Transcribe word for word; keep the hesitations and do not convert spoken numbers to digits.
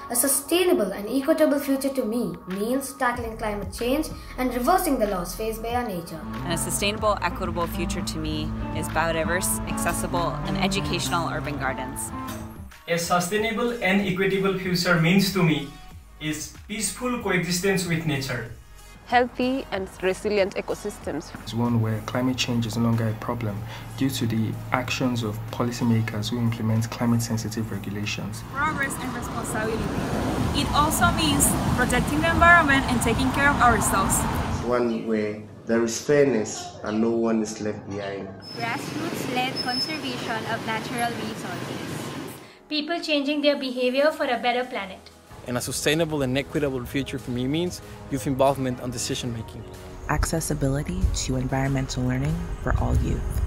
A sustainable and equitable future to me means tackling climate change and reversing the loss faced by our nature. And a sustainable, equitable future to me is biodiverse, accessible, and educational urban gardens. A sustainable and equitable future means to me is peaceful coexistence with nature. Healthy and resilient ecosystems. It's one where climate change is no longer a problem due to the actions of policymakers who implement climate-sensitive regulations. Progress and responsibility. It also means protecting the environment and taking care of ourselves. One where there is fairness and no one is left behind. Grassroots-led conservation of natural resources. People changing their behavior for a better planet. And a sustainable and equitable future for me means youth involvement on decision making. Accessibility to environmental learning for all youth.